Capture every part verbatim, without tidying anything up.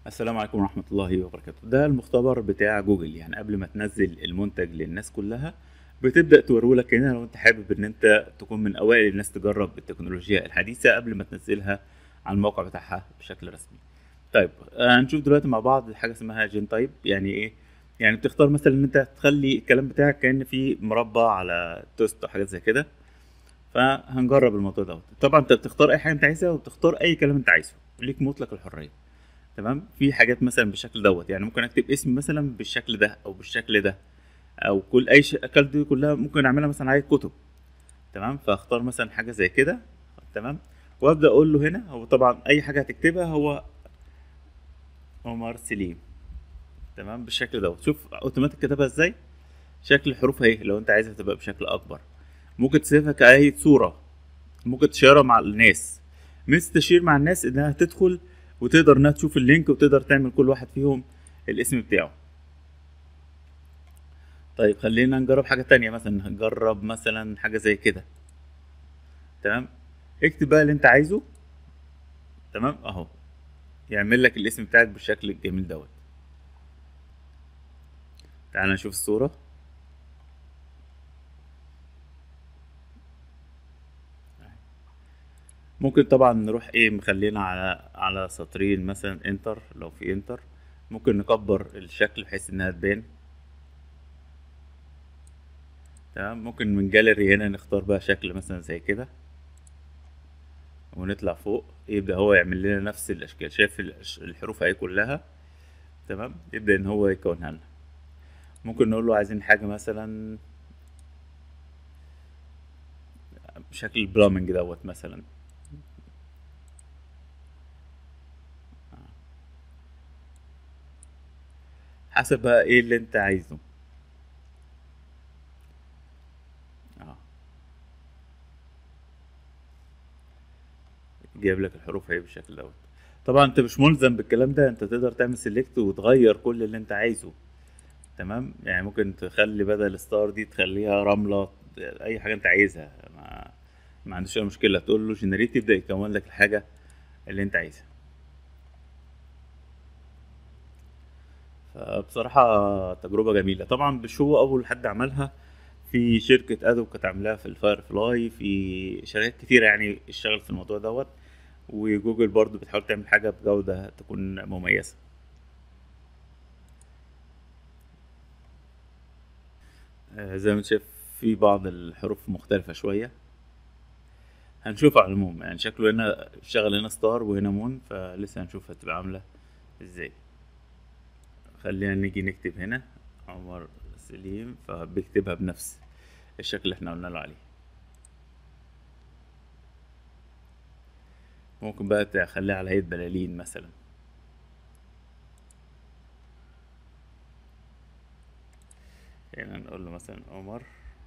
السلام عليكم ورحمة الله وبركاته. ده المختبر بتاع جوجل، يعني قبل ما تنزل المنتج للناس كلها بتبدأ تورولك هنا لو انت حابب ان انت تكون من اوائل الناس تجرب التكنولوجيا الحديثة قبل ما تنزلها على الموقع بتاعها بشكل رسمي. طيب آه، هنشوف دلوقتي مع بعض حاجة اسمها جين تايب. يعني ايه؟ يعني بتختار مثلا ان انت تخلي الكلام بتاعك كأن في مربع على توست او حاجات زي كده. فهنجرب الموضوع دوت. طبعا انت بتختار اي حاجة انت عايزها وبتختار اي كلام انت عايزه، ليك مطلق الحرية. تمام. في حاجات مثلا بالشكل دوت، يعني ممكن اكتب اسم مثلا بالشكل ده او بالشكل ده، او كل اي شكل دي كلها ممكن اعملها مثلا على كتب. تمام. فاختار مثلا حاجه زي كده. تمام. وابدا اقول له هنا، هو طبعا اي حاجه هتكتبها هو عمر سليم. تمام بالشكل دوت. شوف اوتوماتيك كتبها ازاي. شكل الحروف اهي لو انت عايزها تبقى بشكل اكبر. ممكن تسيبها كأي صوره. ممكن تشيرها مع الناس. مش تشير مع الناس انها تدخل وتقدر انها تشوف اللينك وتقدر تعمل كل واحد فيهم الاسم بتاعه. طيب خلينا نجرب حاجة تانية، مثلا نجرب مثلا حاجة زي كده. تمام. اكتب بقى اللي انت عايزه. تمام اهو. يعمل لك الاسم بتاعك بالشكل الجميل دوت. تعال نشوف الصورة. ممكن طبعا نروح ايه مخلينا على على سطرين مثلا، انتر لو في انتر. ممكن نكبر الشكل بحيث انها تبان. تمام. ممكن من جاليري هنا نختار بقى شكل مثلا زي كده، ونطلع فوق يبدأ هو يعمل لنا نفس الاشكال. شايف الش- الحروف اهي كلها. تمام. يبدأ ان هو يكونها لنا. ممكن نقول له عايزين حاجة مثلا بشكل البلامنج دوت مثلا. حسب بقى ايه اللي انت عايزه. اه. جايب لك الحروف اهي بالشكل دوت. طبعا انت مش ملزم بالكلام ده، انت تقدر تعمل سيلكت وتغير كل اللي انت عايزه. تمام. يعني ممكن تخلي بدل ستار دي تخليها رملة. اي حاجة انت عايزها. ما, ما عندوش اي مشكلة. تقول له جنريت يبدأ يكون لك الحاجة اللي انت عايزها. فبصراحة تجربة جميلة. طبعا مش هو أول حد عملها. في شركة أدوب كانت عاملاها في الفاير فلاي، في شركات كتيرة يعني اشتغلت في الموضوع دوت. وجوجل برضو بتحاول تعمل حاجة بجودة تكون مميزة. آه، زي ما انت شايف في بعض الحروف مختلفة شوية. هنشوف على العموم، يعني شكله هنا شغل هنا ستار وهنا مون، فلسه هنشوف هتبقى عاملة ازاي. خلينا نيجي نكتب هنا عمر سليم، فبيكتبها بنفس الشكل اللي احنا قلنا له عليه. ممكن بقى تخليها على هيئة بلالين مثلا. يعني نقول له مثلا عمر.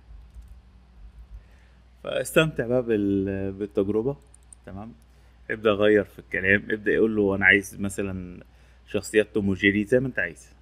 فاستمتع بقى بال- بالتجربة. تمام. ابدأ غير في الكلام، ابدأ يقول له انا عايز مثلا شخصيات توم وجيري زي ما انت عايز.